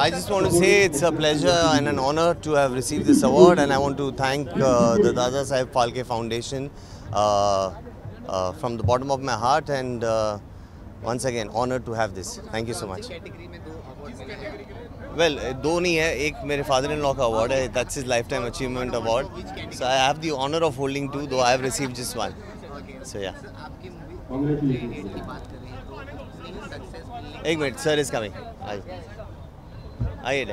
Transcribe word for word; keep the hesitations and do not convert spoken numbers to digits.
I just want to say it's a pleasure and an honor to have received this award, and I want to thank uh, the Dada Saheb Phalke Foundation uh, uh, from the bottom of my heart, and uh, once again honored to have this. Thank you so much. Well, दो नहीं है, एक मेरे father-in-law का award है, that's his lifetime achievement award. So I have the honor of holding two, though I have received just one. So yeah. एक minute, sir is coming. आइए, आइए.